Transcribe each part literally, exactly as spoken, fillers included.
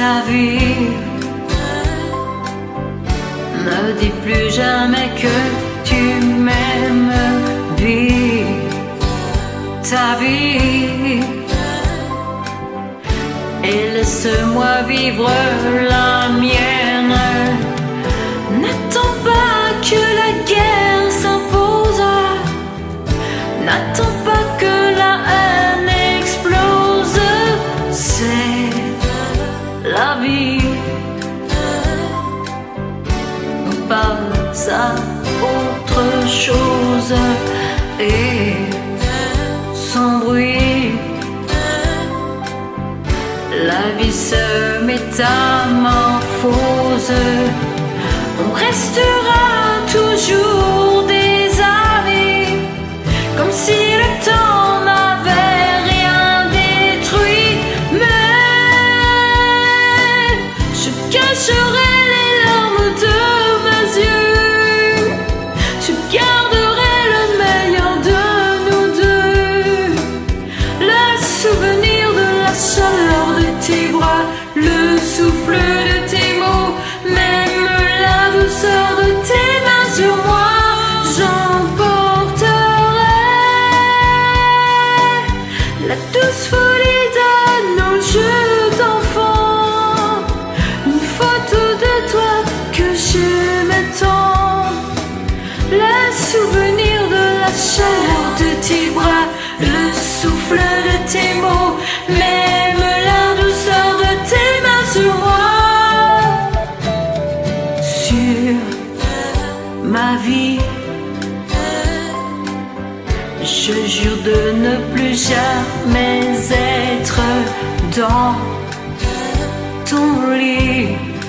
ta vie. Ne dis plus jamais que tu m'aimes, vis ta vie et laisse-moi vivre la mienne. N'attends pas que la guerre s'impose, n'attends pas que la haine explose. C'est la vie, pas à autre chose. Et sans bruit, la vie se métamorphose. On restera toujours des amis, comme si le temps n'avait rien détruit. Mais je cacherai les larmes de mes yeux, je garderai le meilleur de nous deux. Le souvenir de la chaleur de tes bras, le souffle de tes mots, même la douceur de tes mains sur moi. J'emporterai la douce folie de nos jeux d'enfants, une photo de toi que j'aimais tant, le souvenir de la chaleur de tes bras, le souffle de tes mots, même la douceur de tes mains sur moi. Sur ma vie, je jure de ne plus jamais être dans ton lit,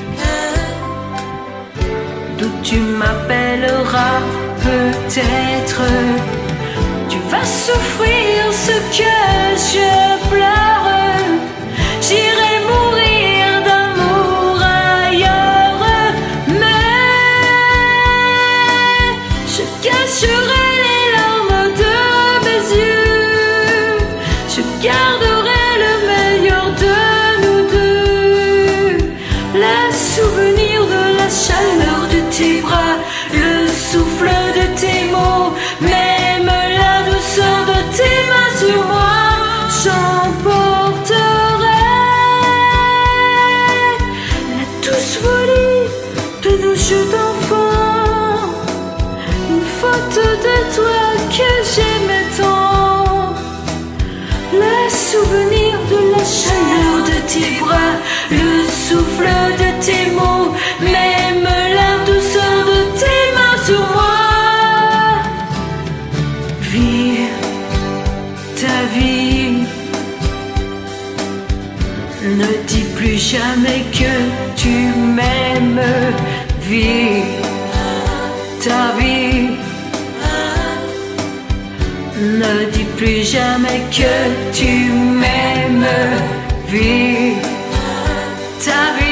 d'où tu m'appelleras peut-être. Tu vas souffrir ce que je pleure, j'irai mourir d'amour ailleurs, mais je cacherai les larmes de mes yeux, je garderai le meilleur de nous deux. Le souvenir de la chaleur de tes bras, le souffle de tes mots, même la douceur de tes mains sur moi. J'emporterai la douce folie de nos jeux d'enfants, une photo de toi que j'aimais tant, le souvenir de la chaleur de tes bras, le souffle de tes mots, même la douceur de tes mains sur moi. Vis ta vie, ne dis plus jamais que tu m'aimes, vis ta vie. Ne dis plus jamais que tu m'aimes, vis ta vie.